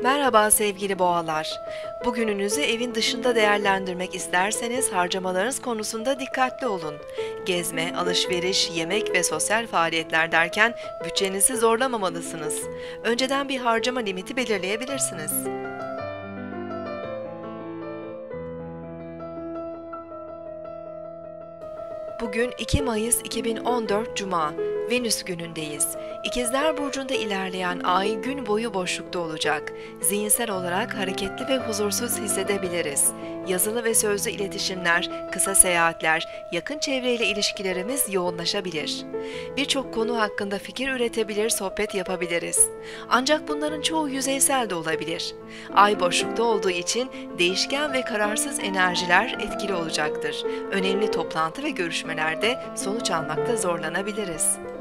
Merhaba sevgili boğalar. Bugününüzü evin dışında değerlendirmek isterseniz harcamalarınız konusunda dikkatli olun. Gezme, alışveriş, yemek ve sosyal faaliyetler derken bütçenizi zorlamamalısınız. Önceden bir harcama limiti belirleyebilirsiniz. Bugün 2 Mayıs 2014 Cuma, Venüs günündeyiz. İkizler Burcu'nda ilerleyen ay gün boyu boşlukta olacak. Zihinsel olarak hareketli ve huzursuz hissedebiliriz. Yazılı ve sözlü iletişimler, kısa seyahatler, yakın çevreyle ilişkilerimiz yoğunlaşabilir. Birçok konu hakkında fikir üretebilir, sohbet yapabiliriz. Ancak bunların çoğu yüzeysel de olabilir. Ay boşlukta olduğu için değişken ve kararsız enerjiler etkili olacaktır. Önemli toplantı ve görüşmelerde sonuç almakta zorlanabiliriz.